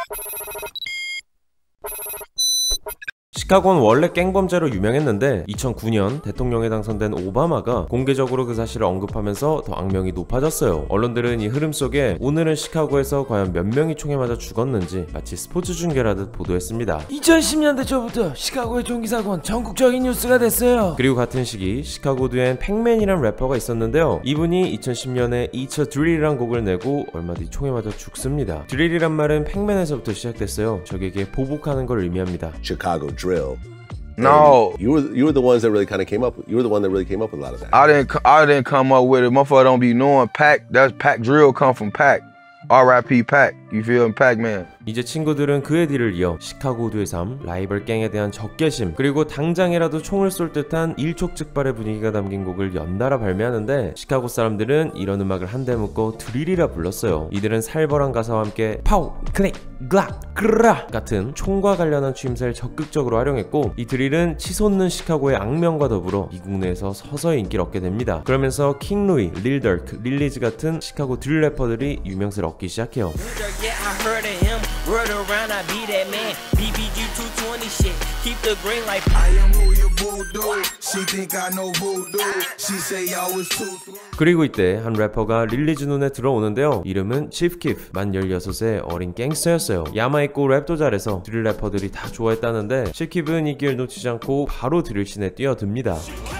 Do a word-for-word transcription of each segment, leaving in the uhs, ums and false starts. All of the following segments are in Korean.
시카고는 원래 갱범죄로 유명했는데 이천구 년 대통령에 당선된 오바마가 공개적으로 그 사실을 언급하면서 더 악명이 높아졌어요. 언론들은 이 흐름 속에 오늘은 시카고에서 과연 몇 명이 총에 맞아 죽었는지 마치 스포츠 중계라듯 보도했습니다. 이천십 년대 초부터 시카고의 총기 사고는 전국적인 뉴스가 됐어요. 그리고 같은 시기 시카고드엔 팩맨이란 래퍼가 있었는데요. 이분이 이천십 년에 이처 드릴이란 곡을 내고 얼마 뒤 총에 맞아 죽습니다. 드릴이란 말은 팩맨에서부터 시작됐어요. 적에게 보복하는 걸 의미합니다. Chicago drill. No, you were you were the ones that really kind of came up. You were the one that really came up with a lot of that. I didn't. I didn't come up with it. Motherfucker don't be knowing Pac. That's Pac drill come from Pac. R I P Pac. You feel me? Pac-Man. 이제 친구들은 그의 뒤를 이어 시카고드의 삶, 라이벌 갱에 대한 적개심, 그리고 당장이라도 총을 쏠 듯한 일촉즉발의 분위기가 담긴 곡을 연달아 발매하는데 시카고 사람들은 이런 음악을 한데 묶어 드릴이라 불렀어요. 이들은 살벌한 가사와 함께 파우, 클릭, 글락, 그라 같은 총과 관련한 추임새를 적극적으로 활용했고 이 드릴은 치솟는 시카고의 악명과 더불어 미국 내에서 서서히 인기를 얻게 됩니다. 그러면서 킹 루이, 릴 더크, 릴리즈 같은 시카고 드릴 래퍼들이 유명세를 얻기 시작해요. Word around, I be that man. B B G two twenty shit. Keep the green like I am who you voodoo. She think I know voodoo. She say I was too. 그리고 이때 한 래퍼가 릴리즈 눈에 들어오는데요. 이름은 치프 키프, 만 열여섯의 어린 갱스터였어요. 야마있고 랩도 잘해서 드릴 래퍼들이 다 좋아했다는데 치프 키프는 이 기회를 놓치지 않고 바로 드릴 씬에 뛰어듭니다.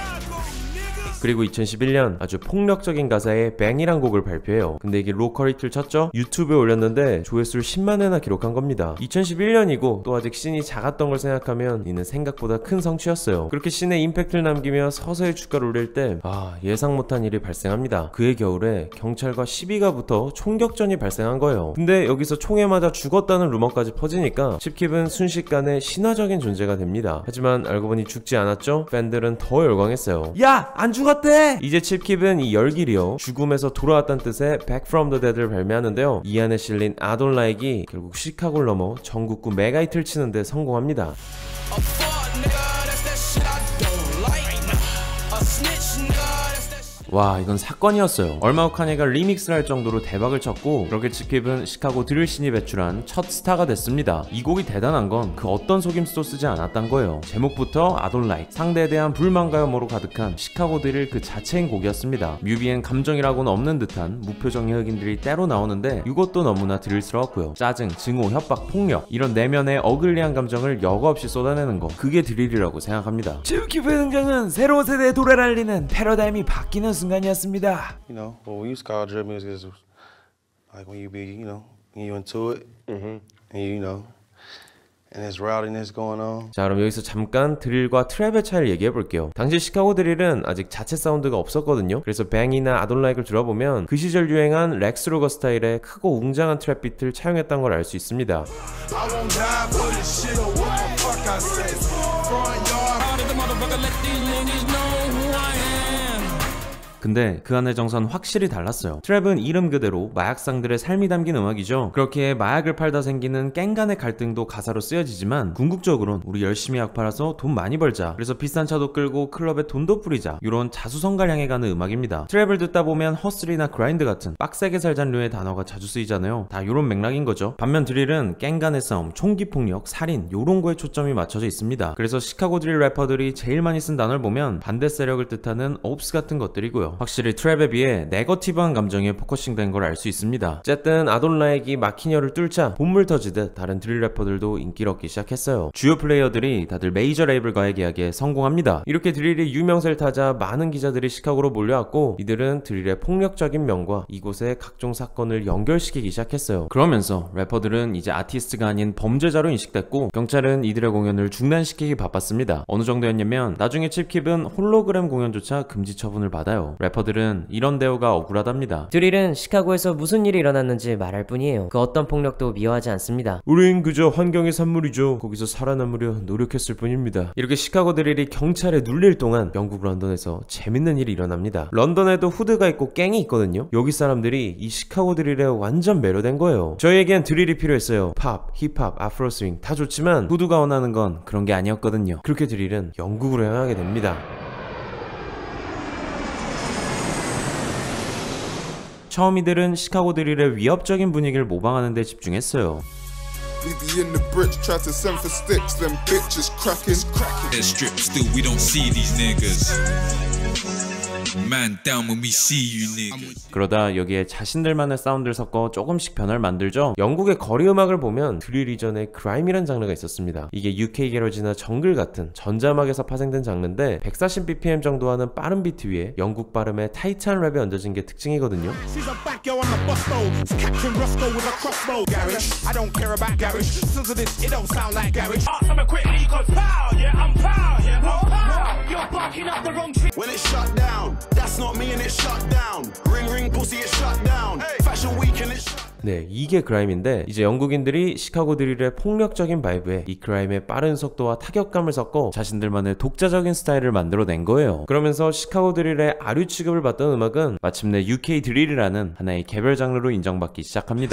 그리고 이천십일 년 아주 폭력적인 가사의 뱅이란 곡을 발표해요. 근데 이게 로컬 히트를 쳤죠? 유튜브에 올렸는데 조회수를 십만 회나 기록한 겁니다. 이천십일 년이고 또 아직 씬이 작았던 걸 생각하면 이는 생각보다 큰 성취였어요. 그렇게 씬에 임팩트를 남기며 서서히 주가를 올릴 때 아, 예상 못한 일이 발생합니다. 그해 겨울에 경찰과 시비가 붙어 총격전이 발생한 거예요. 근데 여기서 총에 맞아 죽었다는 루머까지 퍼지니까 칩킵은 순식간에 신화적인 존재가 됩니다. 하지만 알고 보니 죽지 않았죠? 팬들은 더 열광했어요. 야! 안 죽었 이제 칩킵은 이 열기리어 죽음에서 돌아왔다는 뜻의 Back from the Dead를 발매하는데요. 이 안에 실린 I Don't Like이 결국 시카고를 넘어 전국구 메가히트를 치는데 성공합니다. 와, 이건 사건이었어요. 얼마 후 카니가 리믹스를 할 정도로 대박을 쳤고 그렇게 칩킵은 시카고 드릴 씬이 배출한 첫 스타가 됐습니다. 이 곡이 대단한 건 그 어떤 속임수도 쓰지 않았단 거예요. 제목부터 I don't like, 상대에 대한 불만과 혐오로 가득한 시카고 드릴 그 자체인 곡이었습니다. 뮤비엔 감정이라고는 없는 듯한 무표정의 흑인들이 때로 나오는데 이것도 너무나 드릴스러웠고요. 짜증, 증오, 협박, 폭력 이런 내면의 어글리한 감정을 여과 없이 쏟아내는 거, 그게 드릴이라고 생각합니다. 치프 키프의 등장은 새로운 세대의 도래를 알리는 패러다임이 바뀌는 순간이었습니다. You know, well, we used to call drill music is like when you be, you know, when you into it, mm-hmm. and you, you know, and there's rowdiness going on. 자, 그럼 여기서 잠깐 드릴과 트랩의 차이를 얘기해 볼게요. 당시 시카고 드릴은 아직 자체 사운드가 없었거든요. 그래서 뱅이나 I Don't Like을 들어보면 그 시절 유행한 렉스 루거 스타일의 크고 웅장한 트랩 비트를 차용했던 걸 알 수 있습니다. 근데 그 안의 정서는 확실히 달랐어요. 트랩은 이름 그대로 마약상들의 삶이 담긴 음악이죠. 그렇게 마약을 팔다 생기는 갱 간의 갈등도 가사로 쓰여지지만 궁극적으로는 우리 열심히 약 팔아서 돈 많이 벌자, 그래서 비싼 차도 끌고 클럽에 돈도 뿌리자, 이런 자수성가를 향해 가는 음악입니다. 트랩을 듣다 보면 허슬이나 그라인드 같은 빡세게 살자는 류의 단어가 자주 쓰이잖아요. 다 요런 맥락인 거죠. 반면 드릴은 갱 간의 싸움, 총기 폭력, 살인 요런 거에 초점이 맞춰져 있습니다. 그래서 시카고 드릴 래퍼들이 제일 많이 쓴 단어를 보면 반대 세력을 뜻하는 옵스 같은 것들이고요. 확실히 트랩에 비해 네거티브한 감정에 포커싱 된 걸 알 수 있습니다. 어쨌든 I Don't Like이 마키녀를 뚫자 본물 터지듯 다른 드릴 래퍼들도 인기를 얻기 시작했어요. 주요 플레이어들이 다들 메이저 레이블과의 계약에 성공합니다. 이렇게 드릴이 유명세를 타자 많은 기자들이 시카고로 몰려왔고 이들은 드릴의 폭력적인 면과 이곳의 각종 사건을 연결시키기 시작했어요. 그러면서 래퍼들은 이제 아티스트가 아닌 범죄자로 인식됐고 경찰은 이들의 공연을 중단시키기 바빴습니다. 어느 정도였냐면 나중에 칩킵은 홀로그램 공연조차 금지 처분을 받아요. 래퍼들은 이런 대우가 억울하답니다. 드릴은 시카고에서 무슨 일이 일어났는지 말할 뿐이에요. 그 어떤 폭력도 미워하지 않습니다. 우린 그저 환경의 산물이죠. 거기서 살아남으려 노력했을 뿐입니다. 이렇게 시카고 드릴이 경찰에 눌릴 동안 영국 런던에서 재밌는 일이 일어납니다. 런던에도 후드가 있고 갱이 있거든요. 여기 사람들이 이 시카고 드릴에 완전 매료된 거예요. 저희에겐 드릴이 필요했어요. 팝, 힙합, 아프로 스윙 다 좋지만 후드가 원하는 건 그런 게 아니었거든요. 그렇게 드릴은 영국으로 향하게 됩니다. 처음 이들은 시카고 드릴의 위협적인 분위기를 모방하는 데 집중했어요. We be in the bridge, try to send for sticks, them bitches cracking. They're stripped still, we don't see these niggas. Man down when we see you niggas. 그러다 여기에 자신들만의 사운드를 섞어 조금씩 변화를 만들죠. 영국의 거리 음악을 보면 드릴 이전에 그라임이란 장르가 있었습니다. 이게 유케이 게러지나 정글 같은 전자음악에서 파생된 장르인데 백사십 비피엠 정도 하는 빠른 비트 위에 영국 발음에 타이트한 랩이 얹어진 게 특징이거든요. When it shut down, that's not me and it shut down. Ring ring pussy it shut down. Fashion week and it shut. 네, 이게 그라임인데 이제 영국인들이 시카고 드릴의 폭력적인 바이브에 이 그라임의 빠른 속도와 타격감을 섞어 자신들만의 독자적인 스타일을 만들어낸 거예요. 그러면서 시카고 드릴의 아류 취급을 받던 음악은 마침내 유케이 드릴이라는 하나의 개별 장르로 인정받기 시작합니다.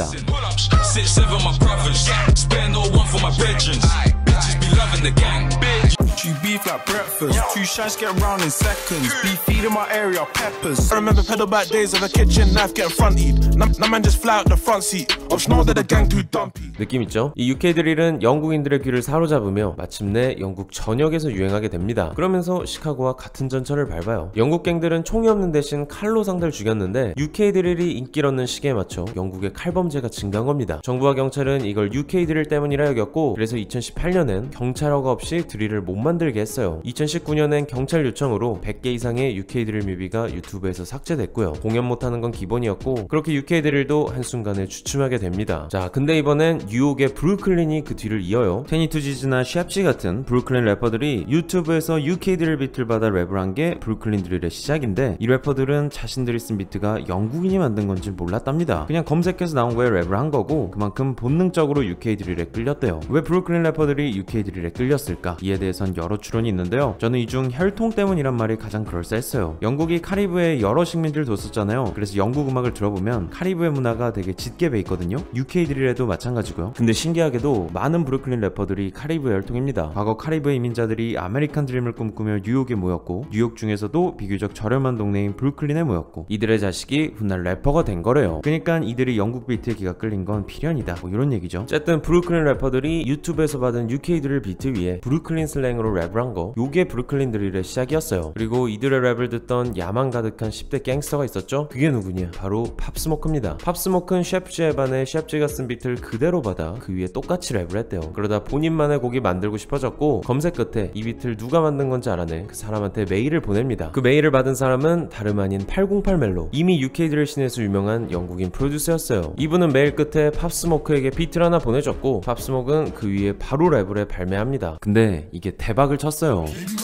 You beef like breakfast. Two shots get round in seconds. Beef feed in my area, peppers. I remember pedal back days of a kitchen knife getting fronted. Now man just fly out the front seat. Optional that the gang too dumpy. 느낌 있죠? 이 유케이 드릴은 영국인들의 귀를 사로잡으며 마침내 영국 전역에서 유행하게 됩니다. 그러면서 시카고와 같은 전철을 밟아요. 영국 갱들은 총이 없는 대신 칼로 상대를 죽였는데 유케이 드릴이 인기를 얻는 시기에 맞춰 영국의 칼범죄가 증가한 겁니다. 정부와 경찰은 이걸 유케이 드릴 때문이라 여겼고 그래서 이천십팔 년엔 경찰 허가 없이 드릴을 못 만들게 했어요. 이천십구 년엔 경찰 요청으로 백 개 이상의 유케이 드릴 뮤비가 유튜브에서 삭제됐고요. 공연 못하는 건 기본이었고 그렇게 유케이 드릴도 한순간에 주춤하게 됩니다. 자, 근데 이번엔 뉴욕의 브루클린이 그 뒤를 이어요. 테니투지즈나 샵지 같은 브루클린 래퍼들이 유튜브에서 유케이 드릴 비트를 받아 랩을 한 게 브루클린 드릴의 시작인데 이 래퍼들은 자신들이 쓴 비트가 영국인이 만든 건지 몰랐답니다. 그냥 검색해서 나온 거에 랩을 한 거고 그만큼 본능적으로 유케이 드릴에 끌렸대요. 왜 브루클린 래퍼들이 유케이 드릴에 끌렸을까? 이에 대해선 여러 추론이 있는데요. 저는 이 중 혈통 때문이란 말이 가장 그럴싸했어요. 영국이 카리브해에 여러 식민지를 뒀었잖아요. 그래서 영국 음악을 들어보면 카리브해 문화가 되게 짙게 배있거든요. 유케이 드릴에도 마찬가지고요. 근데 신기하게도 많은 브루클린 래퍼들이 카리브해 혈통입니다. 과거 카리브해 이민자들이 아메리칸 드림을 꿈꾸며 뉴욕에 모였고 뉴욕 중에서도 비교적 저렴한 동네인 브루클린에 모였고 이들의 자식이 훗날 래퍼가 된 거래요. 그러니까 이들이 영국 비트에 기가 끌린 건 필연이다 뭐 이런 얘기죠. 어쨌든 브루클린 래퍼들이 유튜브에서 받은 유케이 드릴 비트 위에 브루클린 슬랭으로 랩을 한 거, 요게 브루클린 드릴의 시작이었어요. 그리고 이들의 랩을 듣던 야망 가득한 십 대 갱스터가 있었죠. 그게 누구냐? 바로 팝스모크입니다. 팝스모크는 셰프지에 반해 셰프지가 쓴 비트를 그대로 받아 그 위에 똑같이 랩을 했대요. 그러다 본인만의 곡이 만들고 싶어졌고 검색 끝에 이 비트를 누가 만든 건지 알아낸 그 사람한테 메일을 보냅니다. 그 메일을 받은 사람은 다름 아닌 팔공팔 멜로, 이미 유케이 드릴 씬에서 유명한 영국인 프로듀서였어요. 이분은 메일 끝에 팝스모크에게 비트를 하나 보내줬고 팝스모크는 그 위에 바로 랩을 해 발매합니다. 근데 이게 대박을 쳤어요.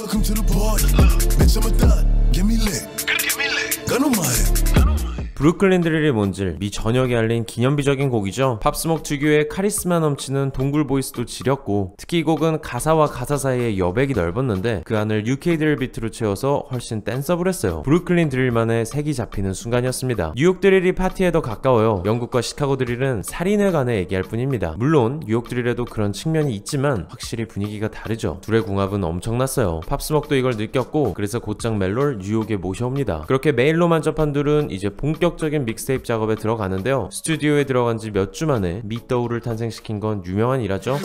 브루클린 드릴이 뭔지 미 전역에 알린 기념비적인 곡이죠. 팝스모크 특유의 카리스마 넘치는 동굴 보이스도 지렸고 특히 이 곡은 가사와 가사 사이에 여백이 넓었는데 그 안을 유케이 드릴 비트로 채워서 훨씬 댄서블했어요. 브루클린 드릴만의 색이 잡히는 순간이었습니다. 뉴욕 드릴이 파티에 더 가까워요. 영국과 시카고 드릴은 살인에 관해 얘기할 뿐입니다. 물론 뉴욕 드릴에도 그런 측면이 있지만 확실히 분위기가 다르죠. 둘의 궁합은 엄청났어요. 팝스모크도 이걸 느꼈고 그래서 곧장 멜로를 뉴욕에 모셔옵니다. 그렇게 메일로만 접한 둘은 이제 본격 적인 믹스테이프 작업에 들어가는데요. 스튜디오에 들어간 지 몇 주 만에 미더우를 탄생시킨 건 유명한 일화죠.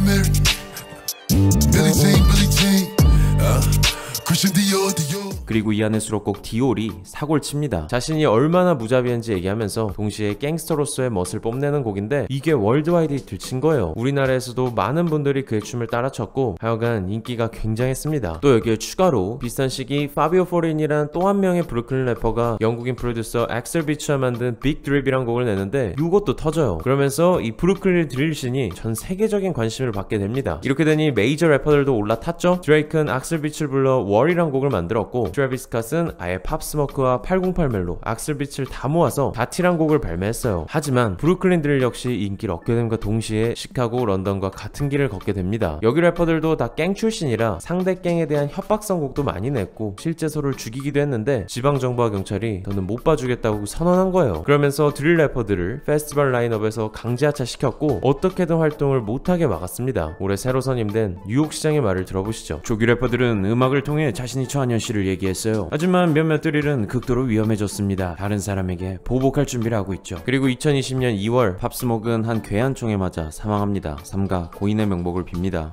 그리고 이 안의 수록곡 디올이 사고를 칩니다. 자신이 얼마나 무자비한지 얘기하면서 동시에 갱스터로서의 멋을 뽐내는 곡인데 이게 월드와이드 히트를 친 거예요. 우리나라에서도 많은 분들이 그의 춤을 따라 췄고 하여간 인기가 굉장했습니다. 또 여기에 추가로 비슷한 시기 파비오 포린이란 또 한 명의 브루클린 래퍼가 영국인 프로듀서 엑셀 비츠와 만든 빅 드립이란 곡을 내는데 이것도 터져요. 그러면서 이 브루클린 드릴 씬이 전 세계적인 관심을 받게 됩니다. 이렇게 되니 메이저 래퍼들도 올라탔죠. 드레이크는 엑셀 비츠를 불러 월이란 곡을 만들었고 트래비스 스캇은 아예 팝스모크와 팔공팔 멜로, 악셀 비츠를 다 모아서 다티란 곡을 발매했어요. 하지만 브루클린 드릴 역시 인기를 얻게 됨과 동시에 시카고, 런던과 같은 길을 걷게 됩니다. 여기 래퍼들도 다 갱 출신이라 상대 갱에 대한 협박성 곡도 많이 냈고 실제 서로를 죽이기도 했는데 지방정부와 경찰이 더는 못 봐주겠다고 선언한 거예요. 그러면서 드릴 래퍼들을 페스티벌 라인업에서 강제 하차시켰고 어떻게든 활동을 못하게 막았습니다. 올해 새로 선임된 뉴욕시장의 말을 들어보시죠. 조기 래퍼들은 음악을 통해 자신이 처한 현실을 얘기해 얘기했어요. 하지만 몇몇 드릴은 극도로 위험해졌습니다. 다른 사람에게 보복할 준비를 하고 있죠. 그리고 이천이십 년 이월 팝스목은 한 괴한총에 맞아 사망합니다. 삼가 고인의 명복을 빕니다.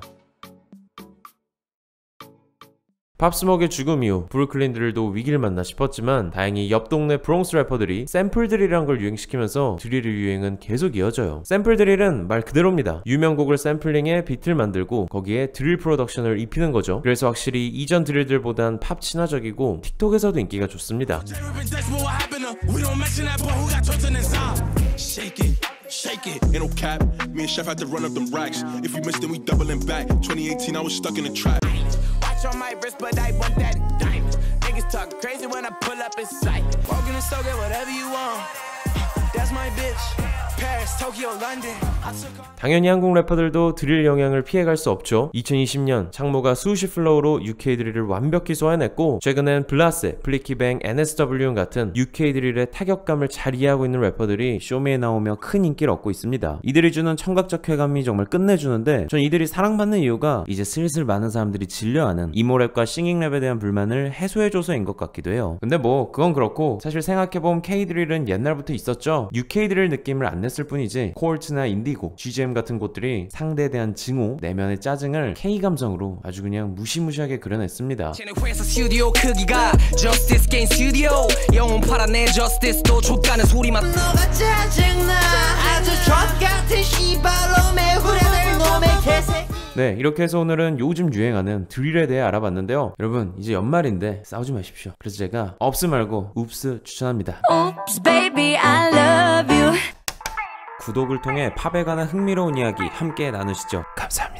팝스목의 죽음 이후 브루클린 드릴도 위기를 만나 싶었지만 다행히 옆 동네 브롱스 래퍼들이 샘플 드릴이란 걸 유행시키면서 드릴의 유행은 계속 이어져요. 샘플 드릴은 말 그대로입니다. 유명곡을 샘플링해 비트를 만들고 거기에 드릴 프로덕션을 입히는 거죠. 그래서 확실히 이전 드릴들보단 팝 친화적이고 틱톡에서도 인기가 좋습니다. Shake it, ain't no cap. Me and Chef had to run up them racks. If we missed, then we doubling back. twenty eighteen, I was stuck in the trap. Watch on my wrist, but I want that diamond. Niggas talk crazy when I pull up in sight. Walk in the store, get whatever you want. That's my bitch. Paris, Tokyo, London. 당연히 한국 래퍼들도 드릴 영향을 피해갈 수 없죠. 이천이십 년 창모가 수십 플로우로 유케이 드릴을 완벽히 소화해냈고 최근엔 블라세, 플리키뱅, 엔에스더블유 같은 유케이 드릴의 타격감을 잘 이해하고 있는 래퍼들이 쇼미에 나오며 큰 인기를 얻고 있습니다. 이들이 주는 청각적 쾌감이 정말 끝내주는데 전 이들이 사랑받는 이유가 이제 슬슬 많은 사람들이 질려하는 이모랩과 싱잉랩에 대한 불만을 해소해줘서인 것 같기도 해요. 근데 뭐 그건 그렇고 사실 생각해보면 K 드릴은 옛날부터 있었죠. 유케이 드릴 느낌을 안 냈을 뿐이지 콜트나 인디고, 지지엠 같은 곳들이 상대에 대한 증오, 내면의 짜증을 K 감성으로 아주 그냥 무시무시하게 그려냈습니다. 회사 스튜디오 크기가 Justice Game Studio 영혼 팔아내 Justice도 족가는 소리만 너가 짜증나 아주 족같은 씨발놈의 후레들 놈의 개새끼. 네, 이렇게 해서 오늘은 요즘 유행하는 드릴에 대해 알아봤는데요. 여러분 이제 연말인데 싸우지 마십시오. 그래서 제가 업스 말고 웁스 추천합니다. Oops, baby, I love you. 구독을 통해 팝에 관한 흥미로운 이야기 함께 나누시죠. 감사합니다.